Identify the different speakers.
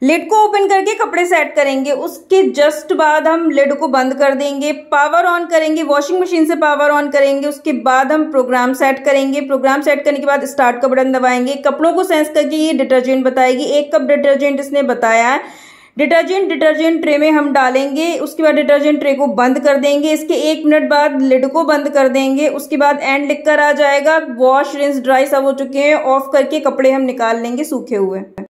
Speaker 1: Lid को open करके कपड़े सेट करेंगे। उसके जस्ट बाद हम लिड को बंद कर देंगे, पावर ऑन करेंगे, वॉशिंग मशीन से पावर ऑन करेंगे। उसके बाद हम प्रोग्राम सेट करेंगे। प्रोग्राम सेट करने के बाद स्टार्ट का बटन दबाएंगे। कपड़ों को सेंस करके ये डिटर्जेंट बताएगी। 1 कप डिटर्जेंट इसने बताया है। डिटर्जेंट ट्रे में हम डालेंगे। उसके बाद डिटर्जेंट ट्रे को बंद कर देंगे। इसके 1 मिनट बाद लिड को बंद कर देंगे। उसके बाद एंड लिख कर आ जाएगा। वॉश रिंस ड्राई सब हो चुके हैं। ऑफ करके कपड़े हम निकाल लेंगे सूखे हुए।